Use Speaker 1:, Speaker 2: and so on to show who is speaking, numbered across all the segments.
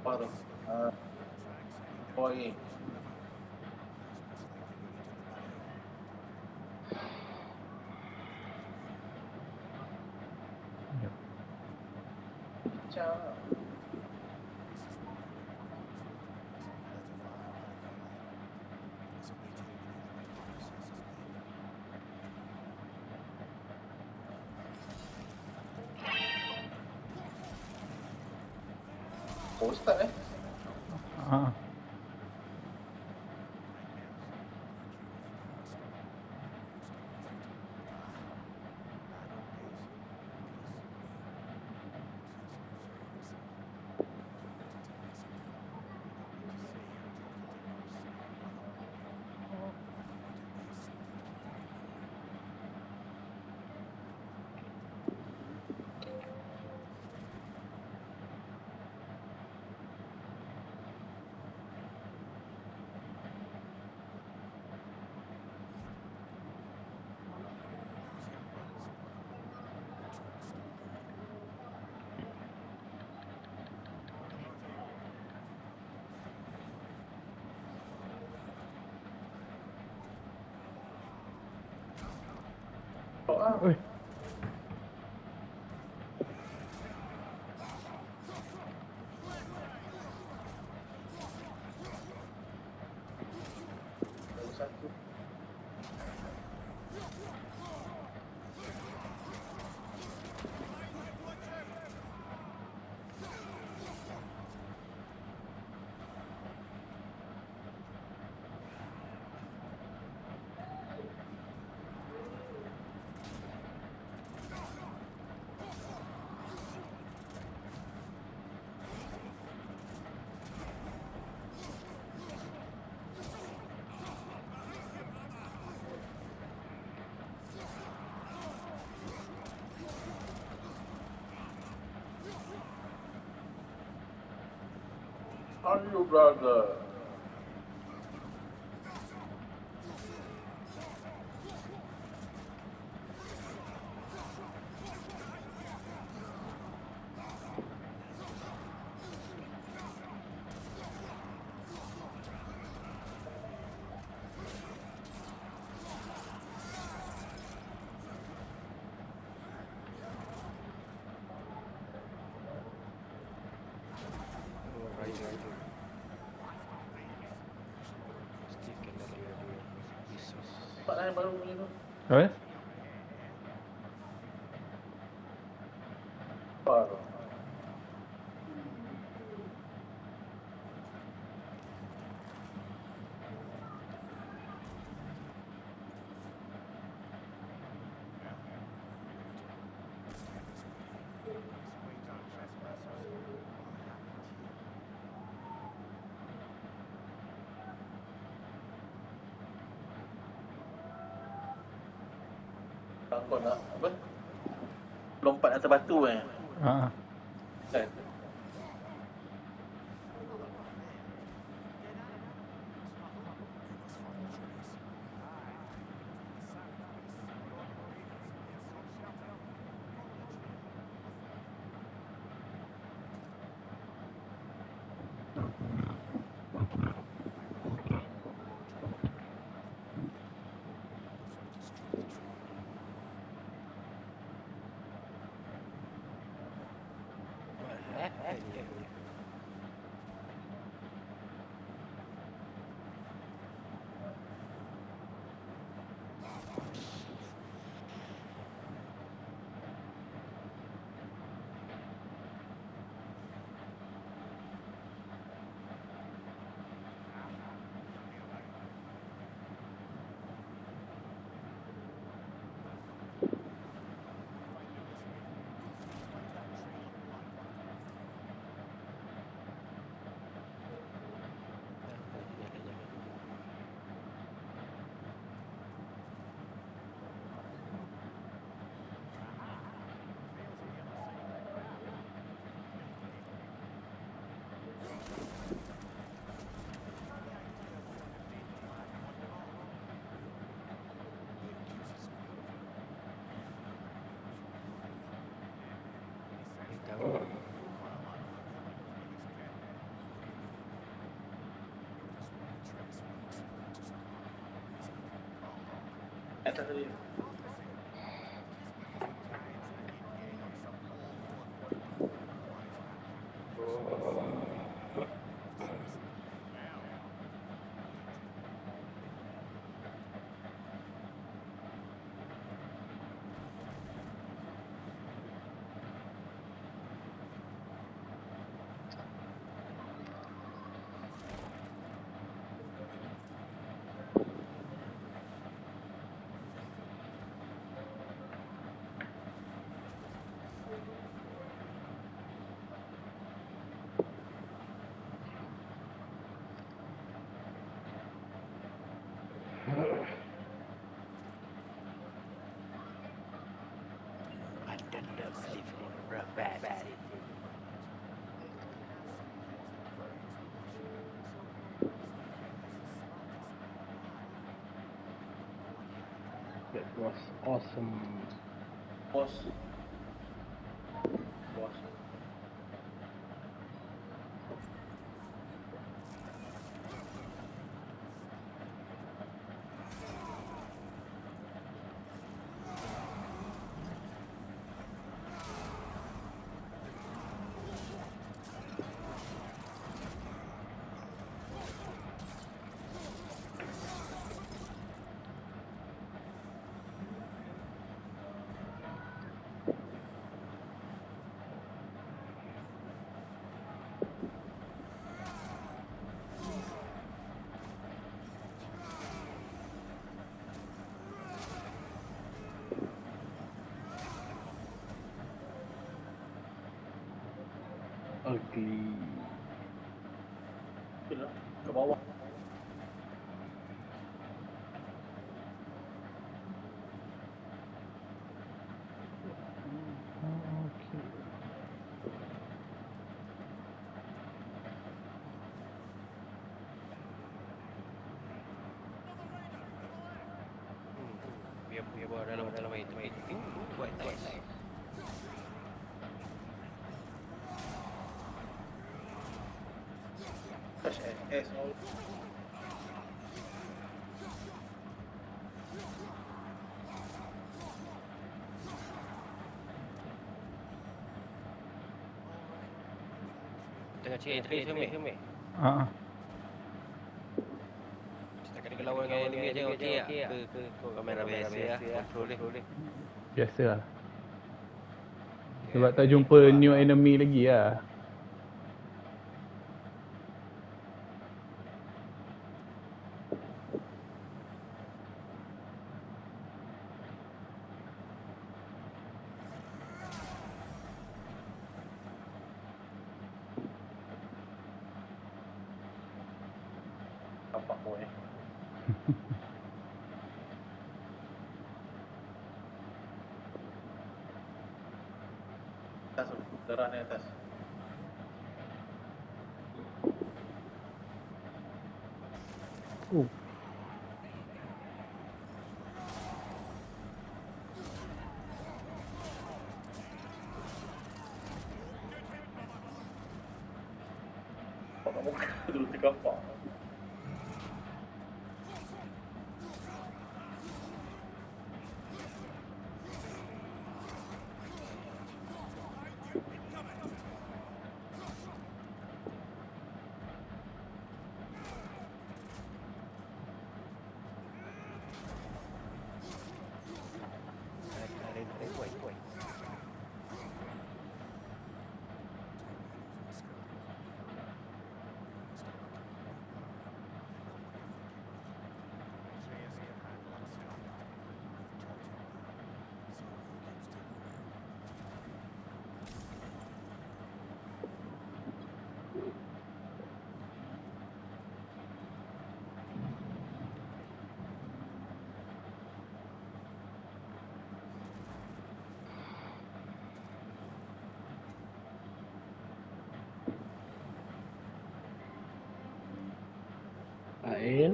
Speaker 1: Apa tu? Oh lagi. Ciao. Oh, start
Speaker 2: Ah.
Speaker 1: Oh,
Speaker 2: Oi.
Speaker 1: satu. How are you, brother? Pak Nai baru punya tu.
Speaker 2: Apa?
Speaker 1: Apa tu? Kau nak apa? Lompat atas batu
Speaker 2: Ah.
Speaker 1: Kan?
Speaker 3: What the heck?
Speaker 1: Atas tadi.
Speaker 3: I don't believe in revenge.
Speaker 4: That was awesome.
Speaker 1: Bos. Bos.
Speaker 4: Ugly.
Speaker 1: Itulah. Ke bawah.
Speaker 2: Okay.
Speaker 3: Biar buat dalam itu. Buat nice.
Speaker 1: Touch S. All.
Speaker 3: Tengah cek entry semua. Setakat dia lawan dengan enemy je okey tak? Ke kau kamera biasa lah. Control dia.
Speaker 2: Biasa lah. Sebab tak jumpa new enemy lagi lah.
Speaker 1: Nampak boy. Atas tu. Darah ni atas. Pakai muka dulu tergampak.
Speaker 3: Buat.
Speaker 4: Ain.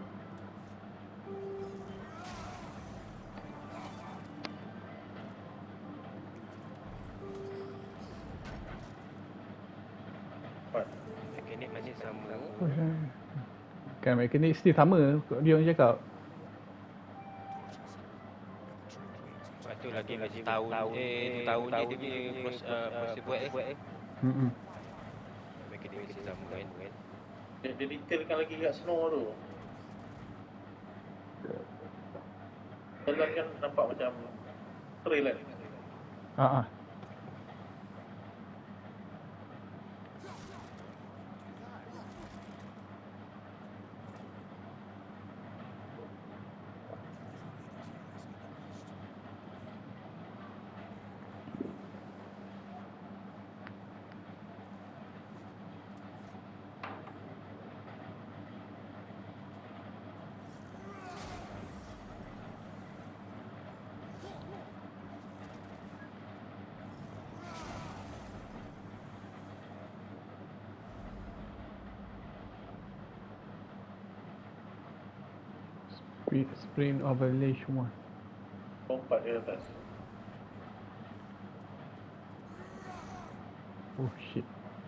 Speaker 3: Mekanik masih sama.
Speaker 2: Kan mekanik still sama. Dia orang cakap.
Speaker 3: tu lagi setahun tahun je dia punya proses buat Makin dia masih sama kan.
Speaker 1: Dia detailkan lagi kat Snow tu. Jalan kan nampak macam trail kan.
Speaker 2: Ah. Sprint overlay semua.
Speaker 1: Lompat di atas.
Speaker 2: Oh shit.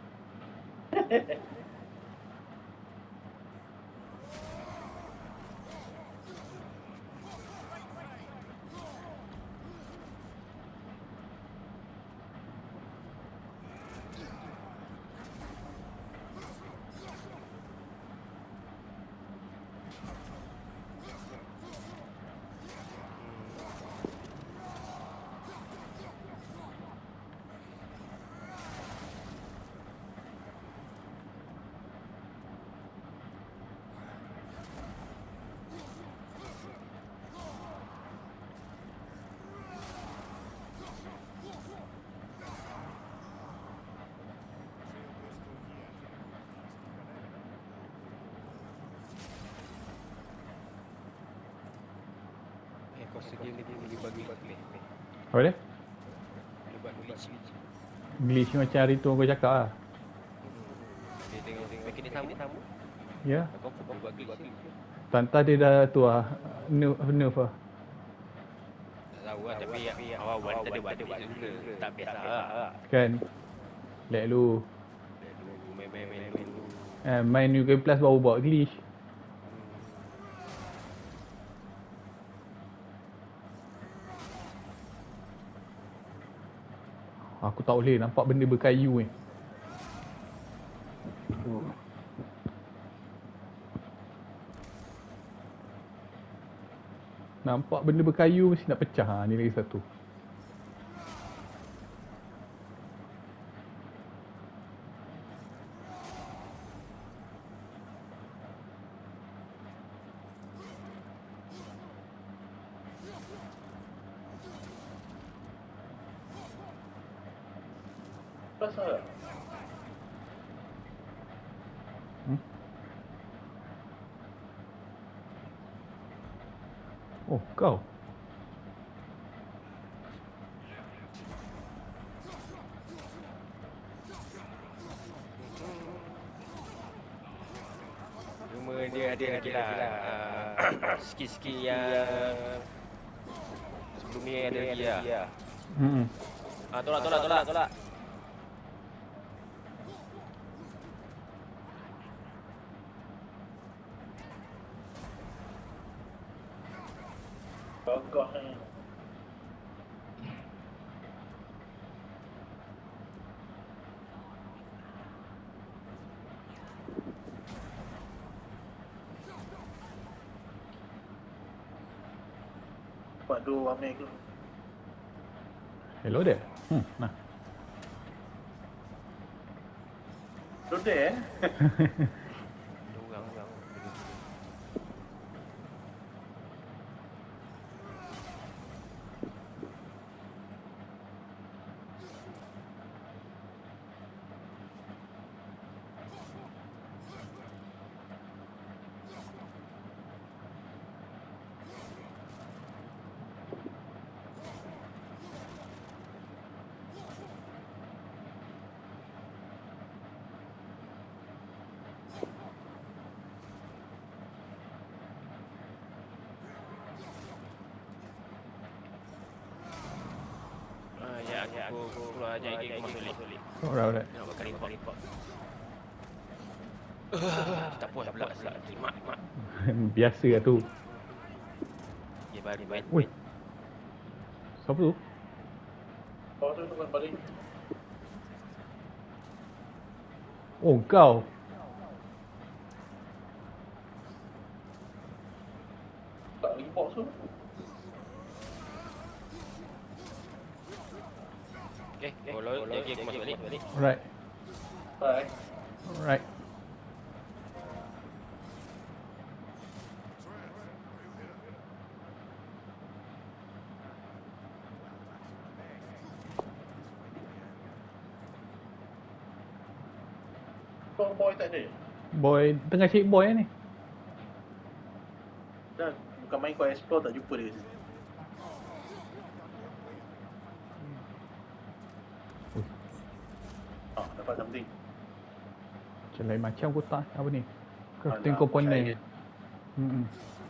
Speaker 3: Kau sedia ni boleh bagi ni.
Speaker 2: Apa dia?
Speaker 3: Boleh buat glitch.
Speaker 2: Glitch macam hari tu kau cakap lah.
Speaker 3: Dia tengok makin dia sama.
Speaker 2: Ya.
Speaker 3: Kau boleh buat glitch.
Speaker 2: Tantah dia dah tu lah. Nerf lah.
Speaker 3: Tak tahu lah tapi awal-awal tak ada buat glitch juga. Tak biasa lah.
Speaker 2: Kan. Let lu.
Speaker 3: Main.
Speaker 2: Main New Game Plus baru buat glitch. Aku tak boleh nampak benda berkayu ni. Nampak benda berkayu mesti nak pecah. Ha, ni lagi satu.
Speaker 1: Pasal
Speaker 2: Oh, kau.
Speaker 3: Cuma dia ada lagi lah skill-skill yang sebelum ni ada lagi lah. Tolak.
Speaker 1: gagah ni. Buat dua ambil ke.
Speaker 2: Hello there. Nah.
Speaker 1: Duduk eh.
Speaker 3: Orang. Aku keluar aja lagi aku masuk lift.
Speaker 2: Alright.
Speaker 3: Nak bakar lipat. Tak puas pula kimak.
Speaker 2: Biasa lah tu.
Speaker 3: Dia baru main.
Speaker 2: Weh. Siapa tu?
Speaker 1: Kau tu bukan balik.
Speaker 2: Oh, kau.
Speaker 1: Tak lagi box tu.
Speaker 3: Okay, kalau jadi aku masuk balik.
Speaker 2: Alright.
Speaker 1: Bye.
Speaker 2: Alright.
Speaker 1: Kau boy tak ada?
Speaker 2: Boy, tengah cari boy ni.
Speaker 1: Dah, bukan main kau explore tak jumpa dia. Dapat something.
Speaker 2: Macam lain macam kotak apa ni? Crafting
Speaker 1: Alah,
Speaker 2: component.
Speaker 1: percaya.
Speaker 2: Hmm.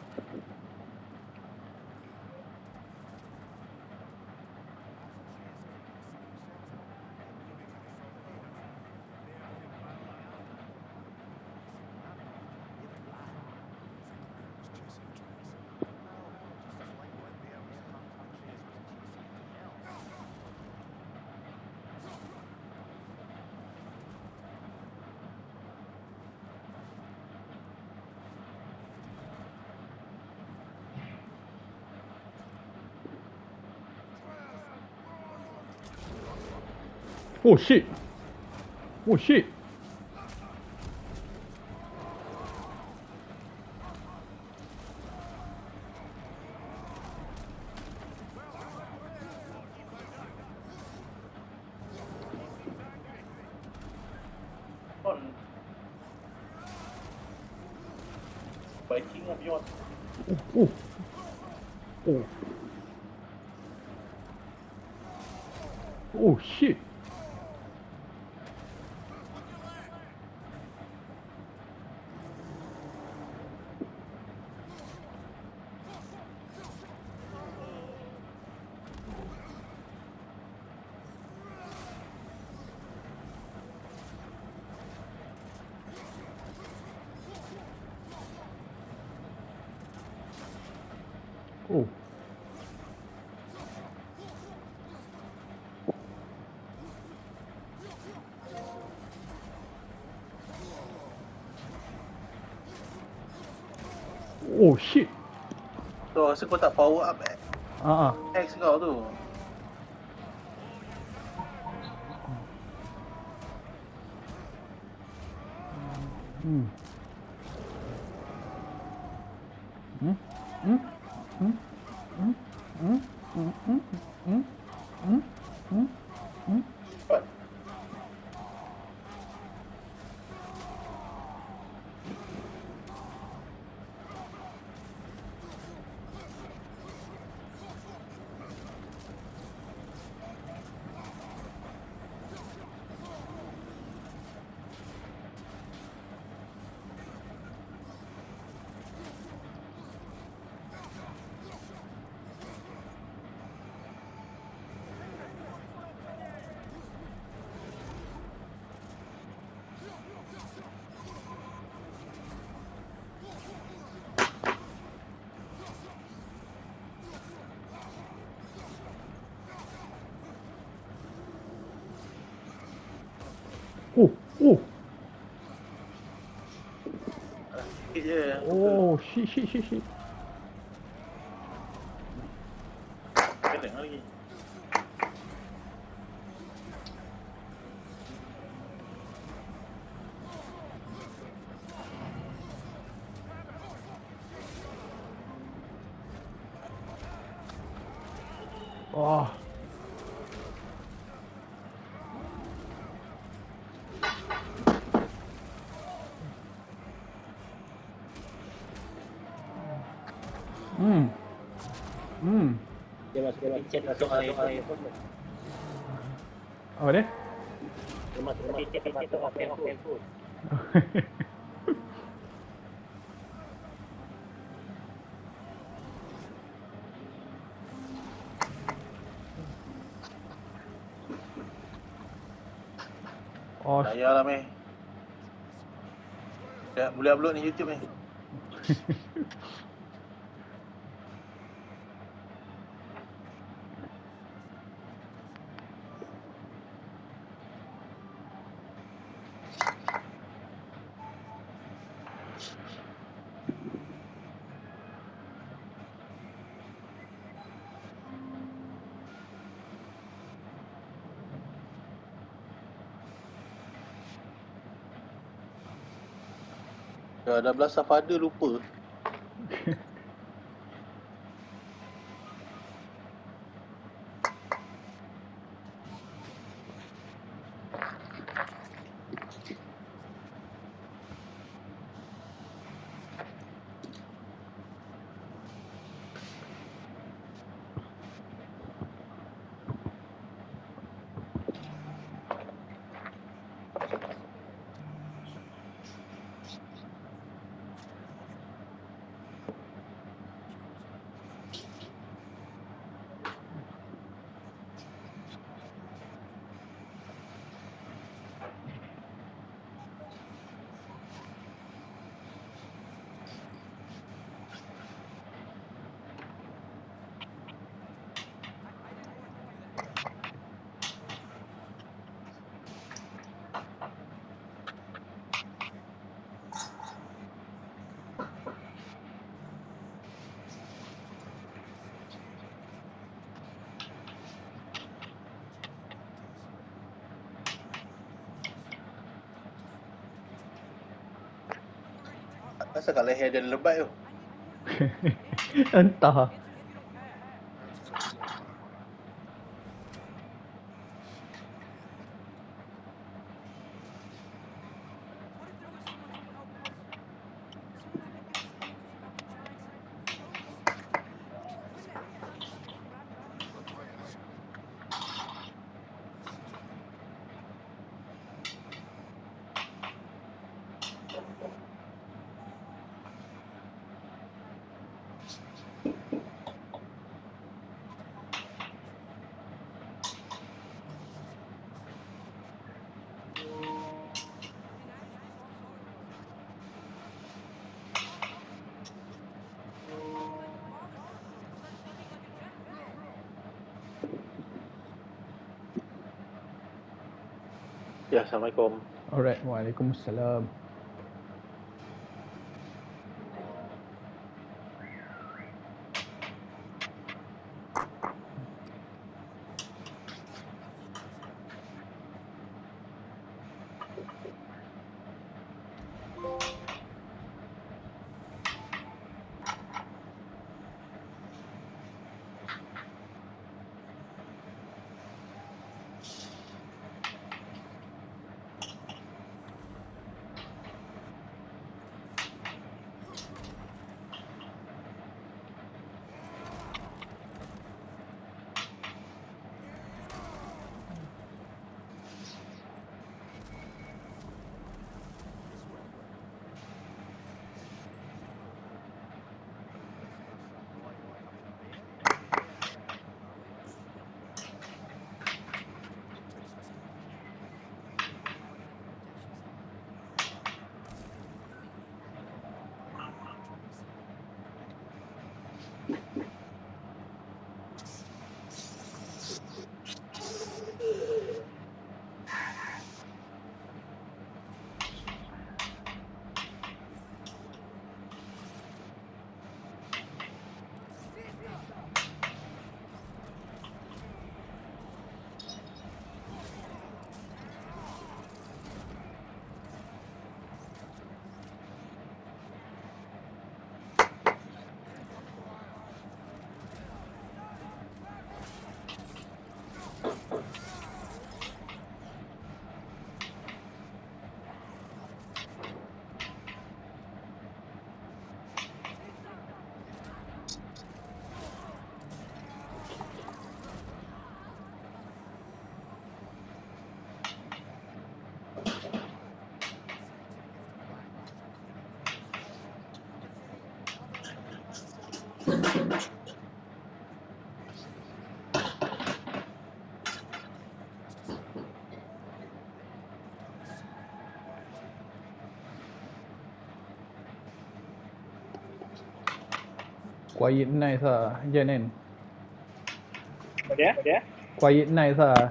Speaker 2: Oh shit. Oh shit.
Speaker 1: On. Biking of yours.
Speaker 2: Oh. Oh. Oh shit. Oh. Oh shit.
Speaker 1: So, rasa kau tak power up
Speaker 2: Ah.
Speaker 1: X kau tu.
Speaker 2: Hmm. Hmm. Hmm. Hmm. Hmm. Hmm. Hmm. Hmm. Hmm. Hmm. Hmm. Hmm.
Speaker 1: Cepat.
Speaker 2: Oh. Oh.
Speaker 1: Sikit je.
Speaker 2: Oh shit.
Speaker 1: Kena lagi.
Speaker 2: Oh. Hmm. Hmm.
Speaker 4: Dia masuk kitchen masuk air pun.
Speaker 2: Apa dia?
Speaker 4: Dia masuk kitchen masuk air pun.
Speaker 2: Oh.
Speaker 1: Tak payahlah meh. Dah boleh upload ni YouTube ni. Ya, dah belasah pada lupa. Asal kat leher dia lebat tu?
Speaker 2: Entah.
Speaker 4: Ya, Assalamualaikum.
Speaker 2: Alright, waalaikumsalam. Quiet nice lah, Jen kan?
Speaker 4: Dia?
Speaker 2: Quiet nice lah.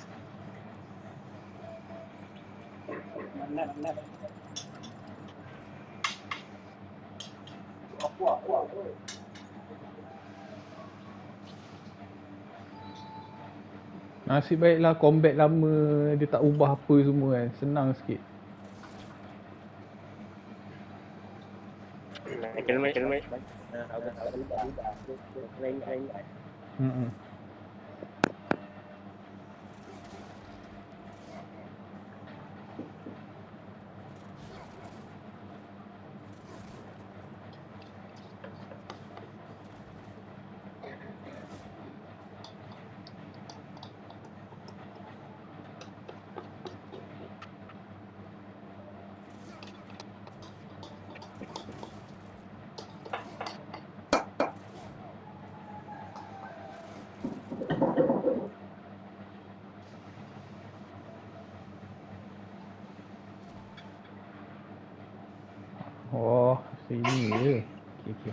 Speaker 2: Nasib baiklah combat lama dia tak ubah apa semua kan. Senang sikit.
Speaker 4: Helmet.
Speaker 2: Hmm. Oh, sini je. Okey.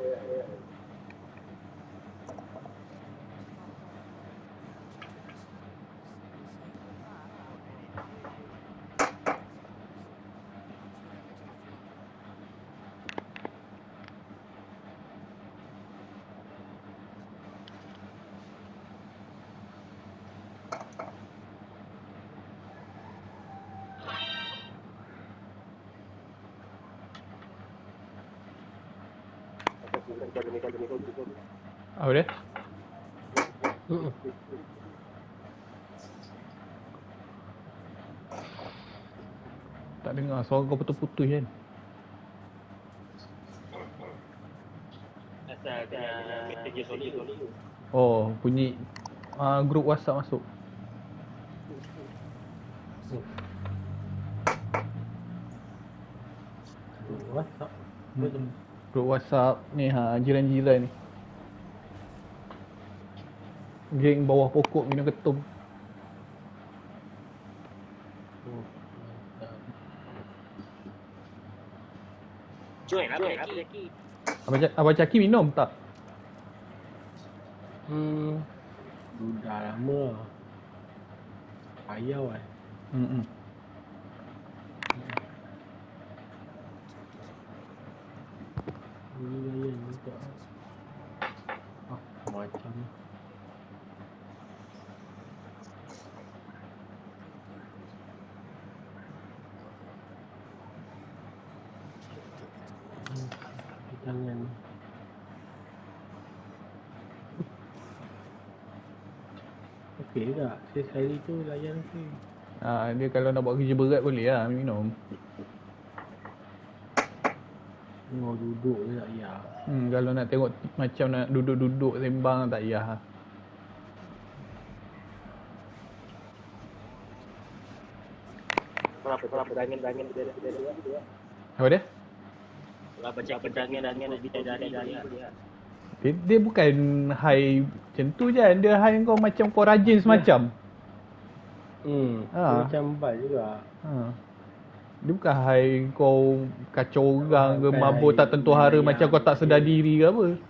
Speaker 2: Apa dia? Tak dengar suara kau putus-putus kan?
Speaker 4: Asal kena message sorry.
Speaker 2: Oh, bunyi grup WhatsApp masuk.
Speaker 5: WhatsApp.
Speaker 2: Grup WhatsApp ni jiran-jiran ni. Geng bawah pokok minum ketum.
Speaker 4: Join apa lagi?
Speaker 2: Abang Caki minum tak?
Speaker 5: Dah lama lah. Payau kan. Ini layan juga. Macam ni. Jangan. Okey tak? Sekali tu layan okey.
Speaker 2: Dia kalau nak buat kerja berat boleh lah minum.
Speaker 5: Mau duduk je tak payah.
Speaker 2: Kalau nak tengok macam nak duduk-duduk sembang tak payah.
Speaker 4: Kenapa dangan dia.
Speaker 2: Apa dia?
Speaker 4: Kalau baca dangan kita dia.
Speaker 2: Dia bukan high macam tu je. Dia high kau macam kau rajin semacam.
Speaker 5: Dia macam bal juga.
Speaker 2: Dia bukan high kau kacau orang ke mabuk tak tentu hara macam kau tak sedar diri ke apa.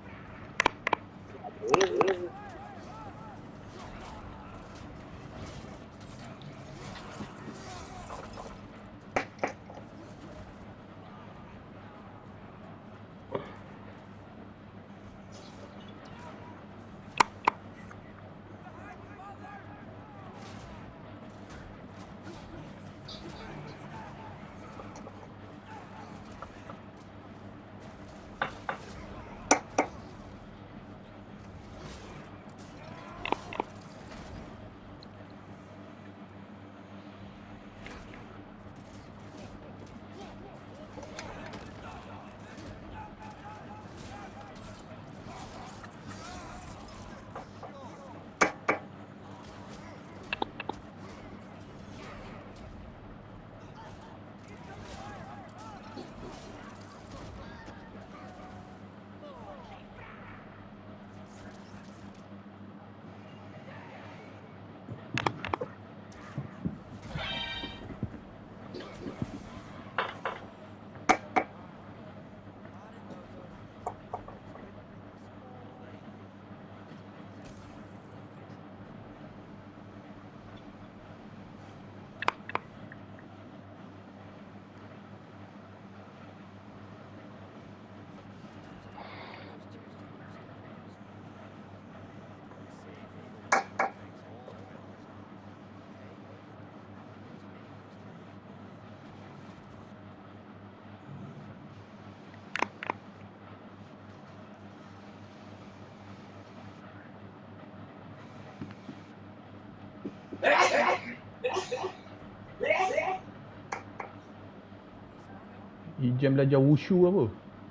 Speaker 2: Ijam belajar wushu apa?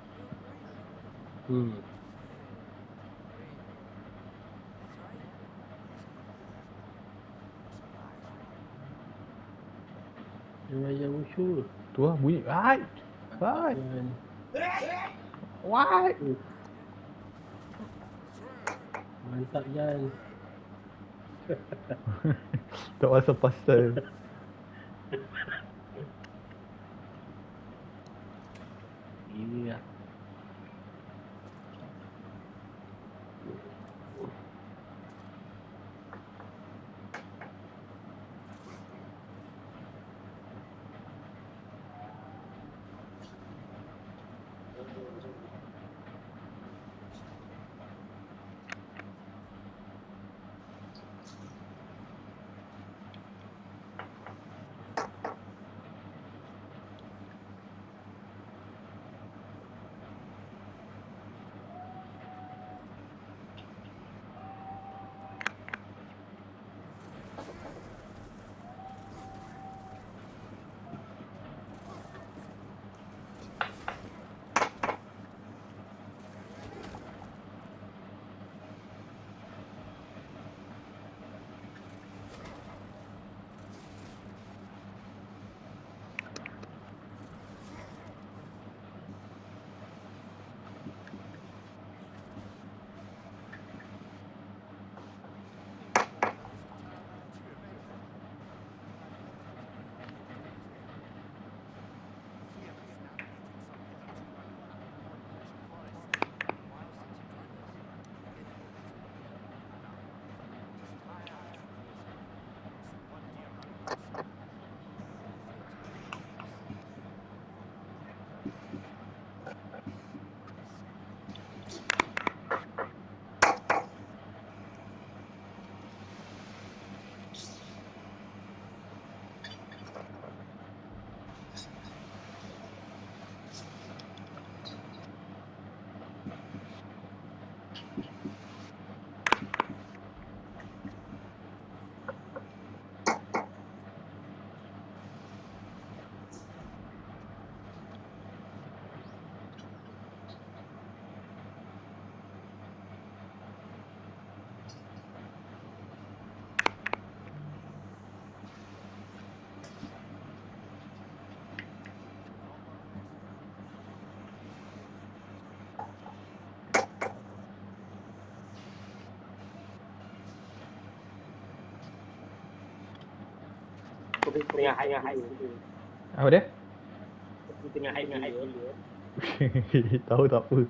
Speaker 5: Dia belajar wushu.
Speaker 2: Tu lah bunyi. Hai. Hai. What?
Speaker 5: Mantap Jan.
Speaker 2: Tak pasal-pasal.
Speaker 5: Ini lah.
Speaker 4: Tengah high
Speaker 2: Apa dia?
Speaker 4: tengah high dulu.
Speaker 2: Tahu tak apa.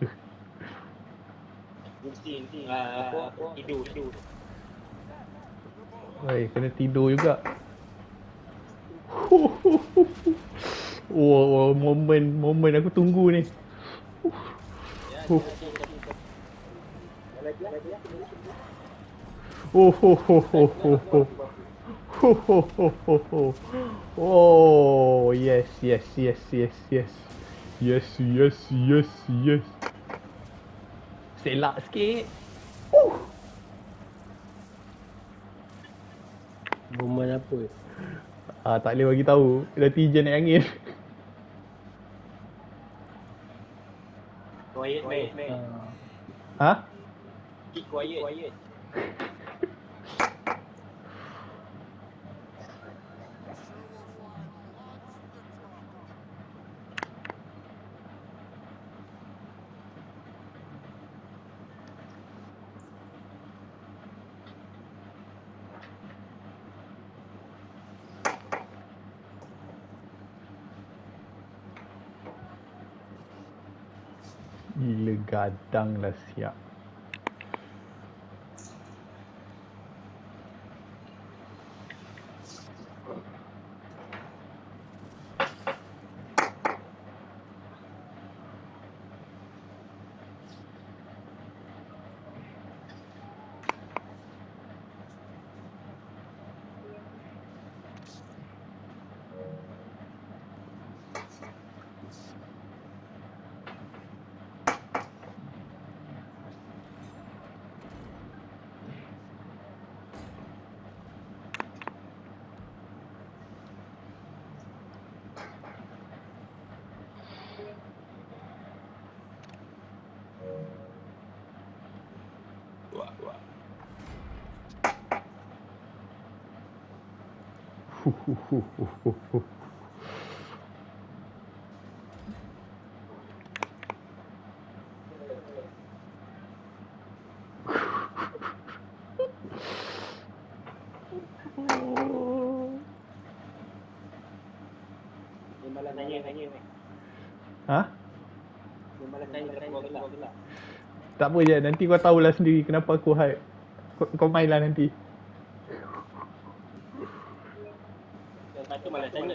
Speaker 4: Mesti apa tidur.
Speaker 2: Oi, kena tidur juga. Oh, momen aku tunggu ni. Oh, yes. Selak sikit.
Speaker 5: Momen apa?
Speaker 2: Tak boleh bagi tahu. Dah tijan naik angin.
Speaker 4: Quiet man.
Speaker 2: Ha?
Speaker 4: Keep quiet.
Speaker 2: Gila gadang lah siap.
Speaker 4: Dia malas tanya ni.
Speaker 2: Ha?
Speaker 4: Dia malas tanya kenapa kau gelap.
Speaker 2: Tak apa je, nanti kau tahulah sendiri kenapa aku hype. Kau mainlah nanti.
Speaker 4: Lepas tu malas tanya.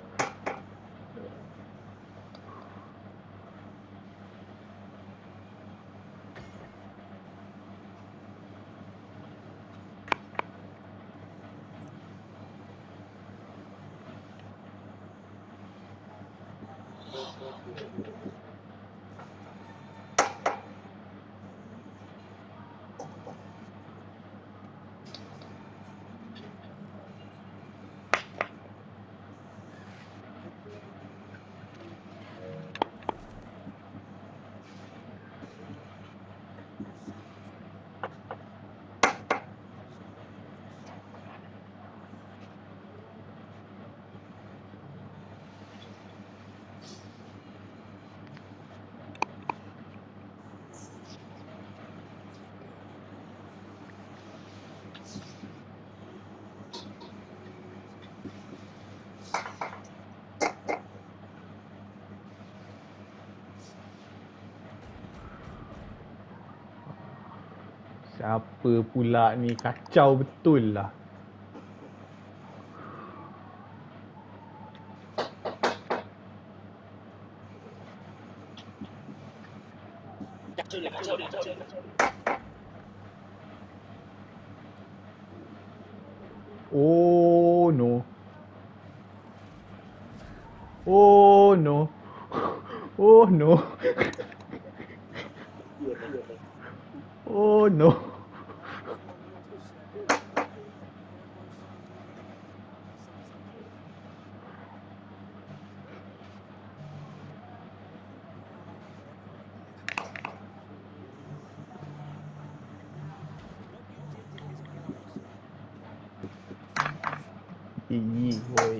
Speaker 2: Siapa pula ni? Kacau betul lah. Oh no. Oh no. Oh no. Oh no. Ih, boy.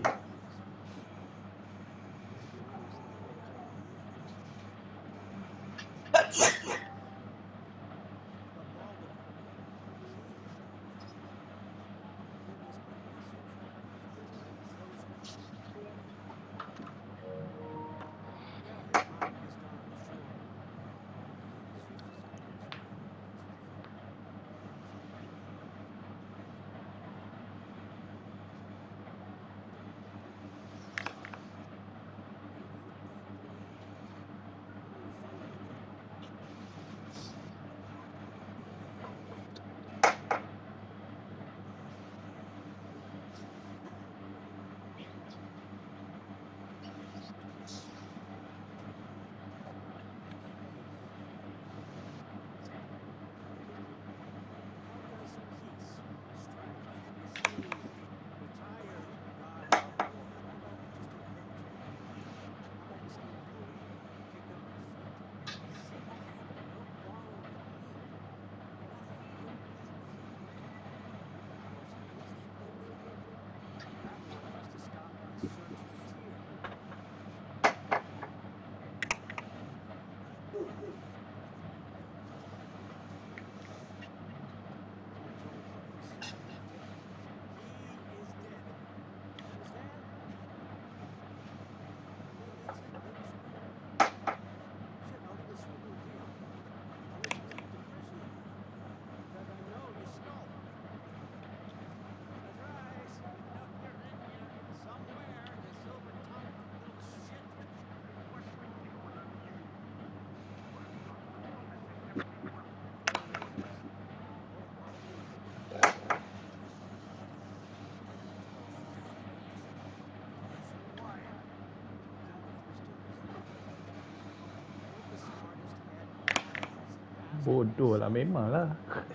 Speaker 2: Bodoh lah, memang lah.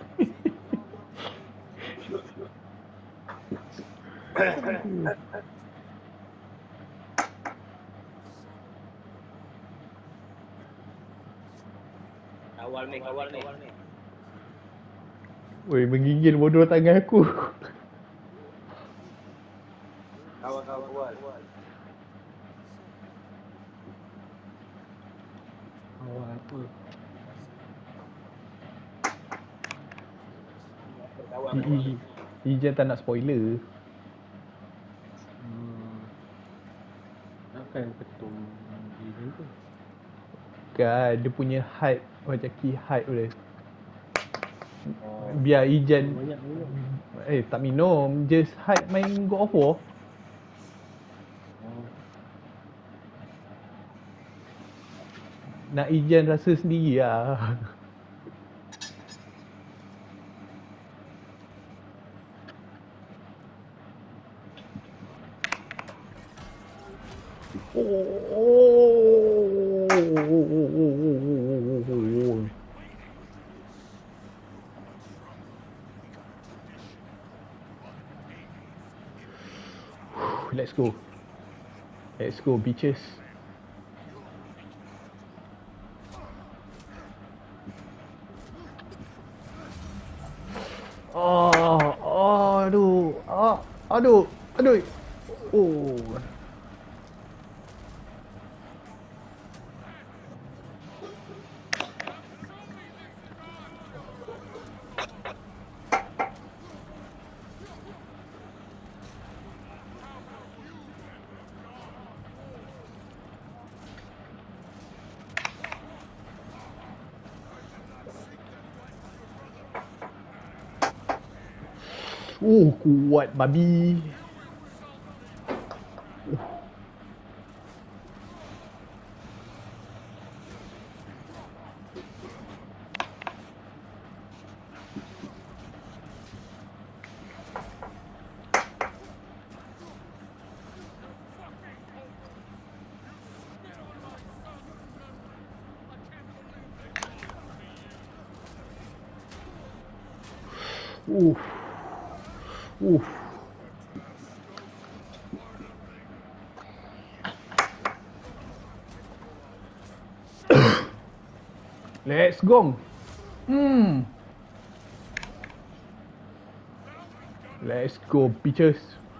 Speaker 4: Awal ni.
Speaker 2: Woi, menggigil bodoh tangan aku.
Speaker 5: Awal apa?
Speaker 2: Ijan tak nak spoiler.
Speaker 5: Takkan ketum Ijan tu?
Speaker 2: Kan dia punya hype macam key hype dia. Biar Ijan
Speaker 5: Banyak minum.
Speaker 2: tak minum, just hype main God of War. Nak Ijan rasa sendiri lah. Let's go. Let's go, bitches. Aduh. Oh. Kuat babi. Let's go. Let's go, bitches.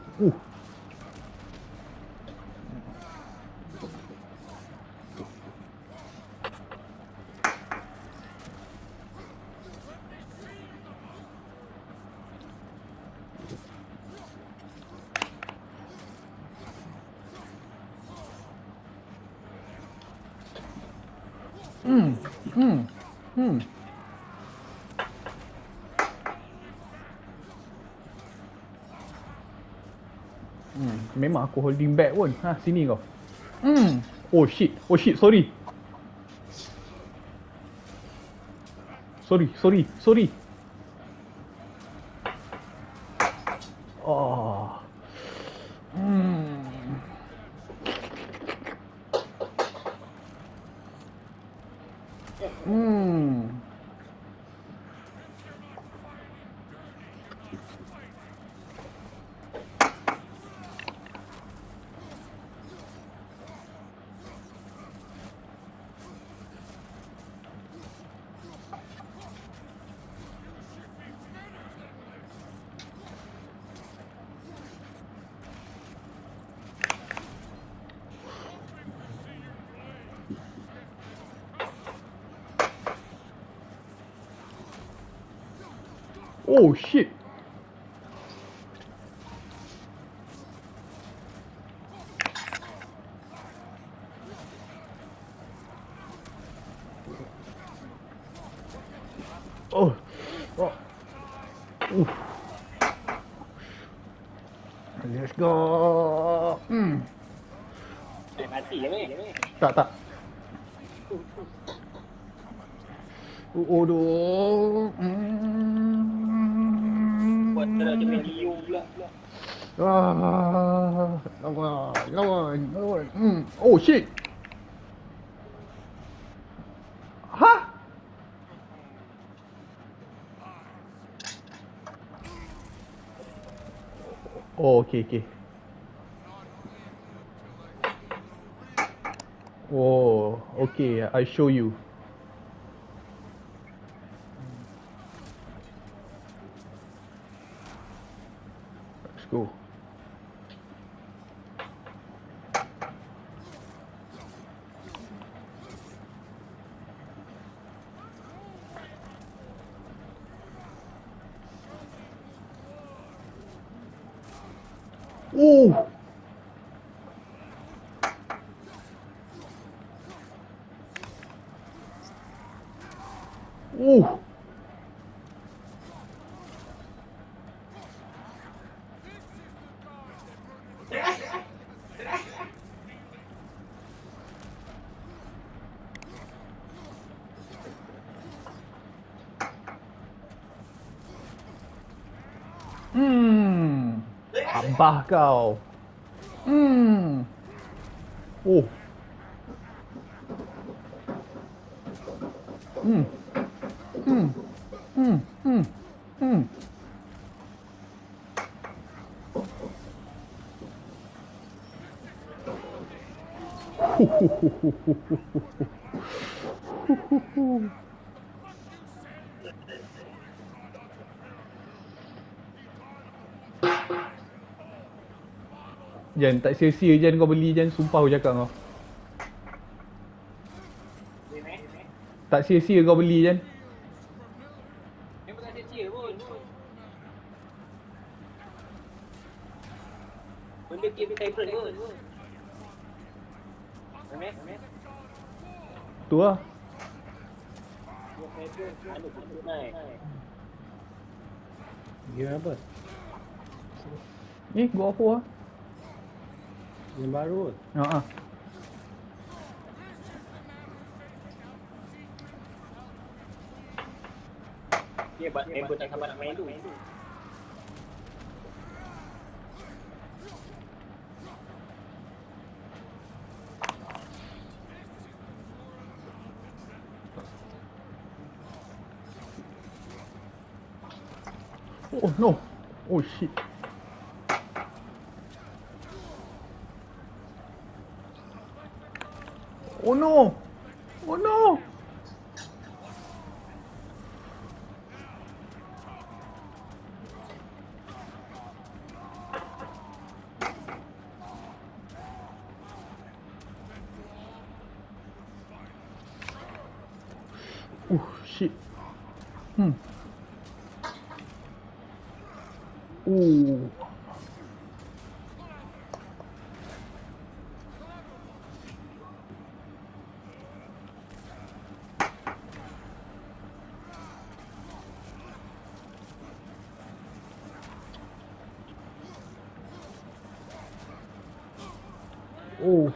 Speaker 2: Memang aku holding back pun. Sini kau. Oh shit, sorry. Sorry. Oh. Oh shit. Let's go.
Speaker 4: Mati je ni.
Speaker 2: Tak. Aduh.
Speaker 4: Buat terus macam Leo pula.
Speaker 2: Lawan. Oh shit. Oh, okay. Oh, okay, I show you. Let's go. Oh. Oh. Abah kau. Oh. Hmm. Hmm. Hmm. Hmm. Hmm. Jan, tak sia-sia Jan kau beli Jan, sumpah aku cakap kau. Tak sia-sia kau beli Jan.
Speaker 3: Memang tak sia-sia pun. Benda game table pun. Ramai?
Speaker 2: Tu lah.
Speaker 4: Ada pun naik.
Speaker 5: Game apa?
Speaker 2: Ni God of War.
Speaker 5: Yang baru kot.
Speaker 2: Ha.
Speaker 4: Dia buat member tak sabar nak main tu.
Speaker 2: Oh no. Oh shit. Oh no. Oh no. Shit. Ooh. Oh.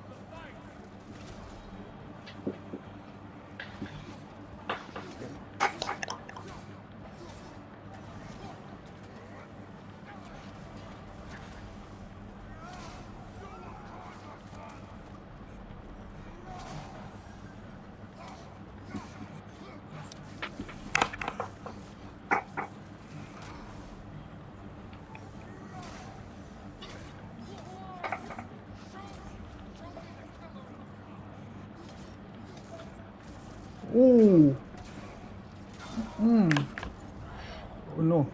Speaker 2: Ooh. Oh no.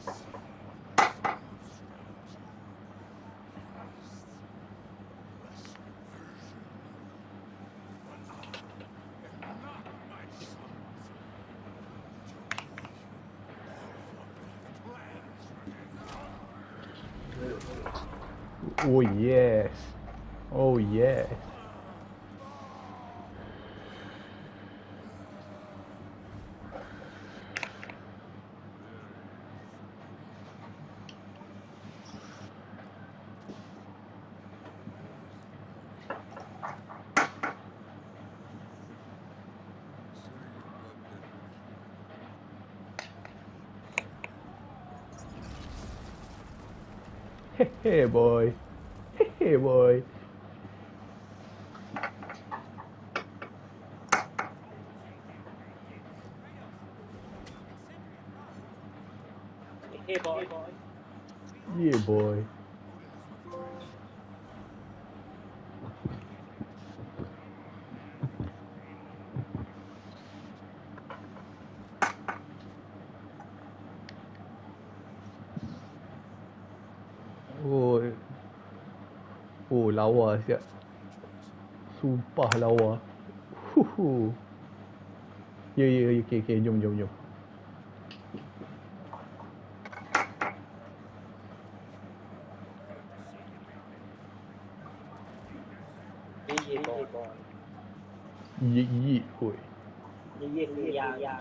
Speaker 2: Oh yes. Oh yes. Hey boy. Hey boy.
Speaker 4: Hey boy.
Speaker 2: Yeah boy. Oh. Oh lawa siap. Sumpah lawa. Huhu. Ya okey jom. Yeet kot.
Speaker 4: Yang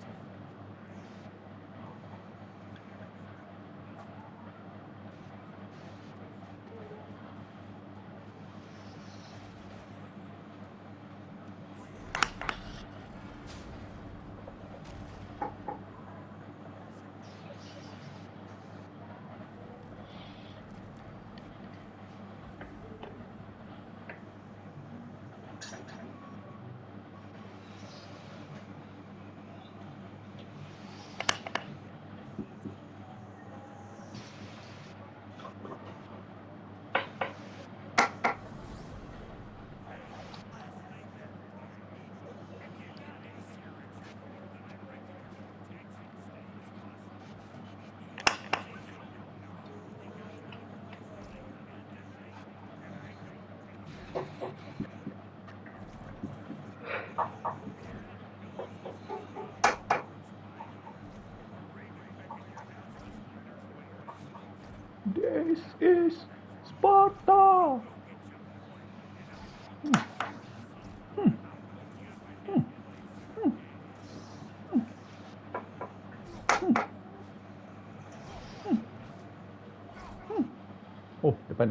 Speaker 2: This is Sparta. Oh, depan.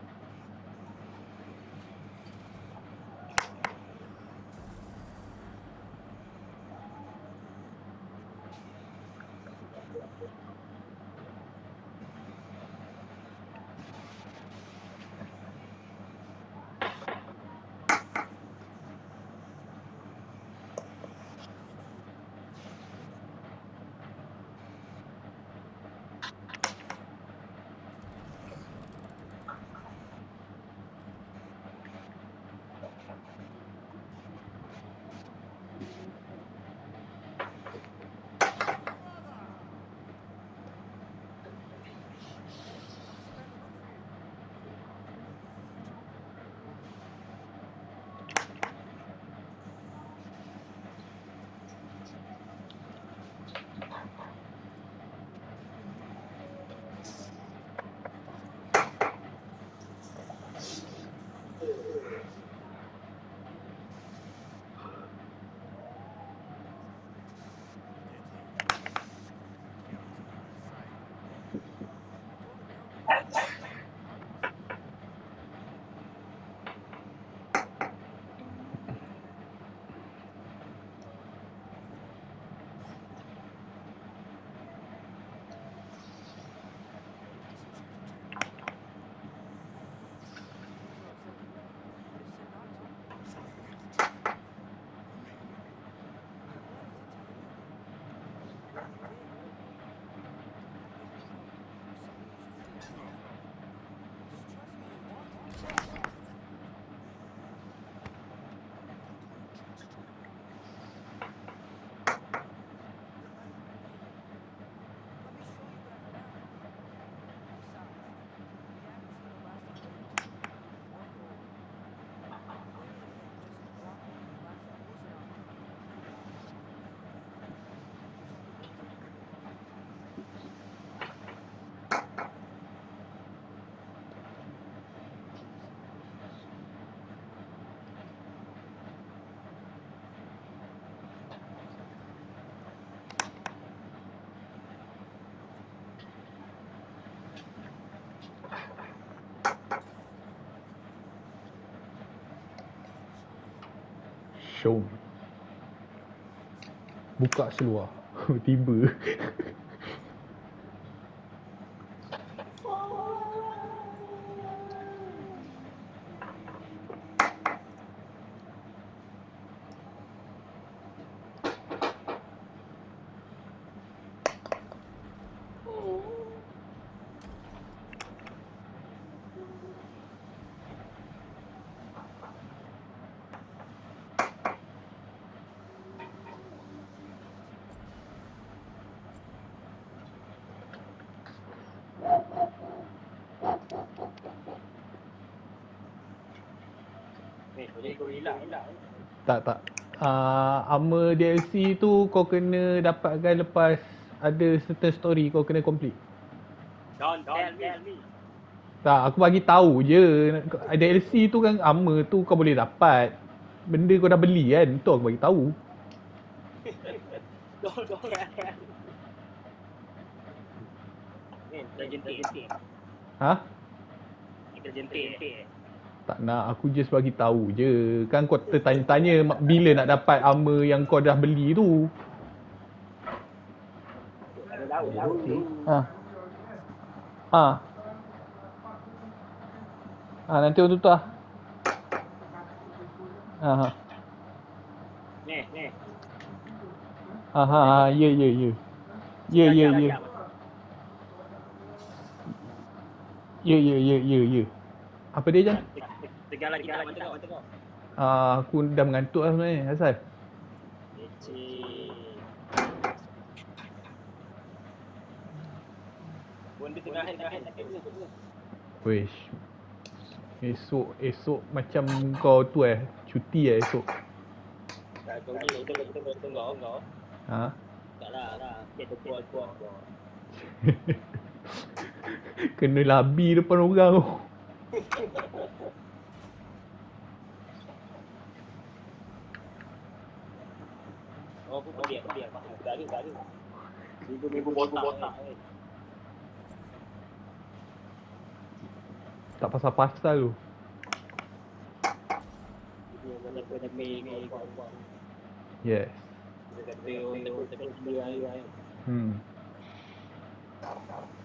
Speaker 2: Show me. Buka seluar. Tiba. Tak. Armor DLC tu kau kena dapatkan lepas ada certain story kau kena complete.
Speaker 4: Don't tell me.
Speaker 2: Tak, aku bagi tahu je. DLC tu kan armor tu kau boleh dapat. Benda kau dah beli kan, tu aku bagi tahu.
Speaker 4: Ni, kita jentik.
Speaker 2: Ha?
Speaker 4: Kita jentik.
Speaker 2: Tak nak, aku just bagi tahu je. Kan kau tertanya-tanya bila nak dapat armor yang kau dah beli tu.
Speaker 4: Ada laut.
Speaker 2: Ha. Ha. Ha, nanti orang tutup lah. Ha ha.
Speaker 4: Ni.
Speaker 2: Ha ha ha, ya. Ya. Apa dia Jan?
Speaker 4: Tegang lagi tengok.
Speaker 2: Aku dah mengantuk lah sebenarnya. Asal?
Speaker 4: Bunda tengah hand.
Speaker 2: Wish. Esok macam kau tu cuti esok.
Speaker 4: Kau ni kita tengok.
Speaker 2: Ha?
Speaker 4: Taklah. Kita kuat.
Speaker 2: Kena labi depan orang tu.
Speaker 4: Oh, aku biar. Tak ada. Minggu botak.
Speaker 2: Tak pasal-pasal tu.
Speaker 4: Dia banyak Mei kawan.
Speaker 2: Yes.
Speaker 4: Dia kata orang tak boleh hari.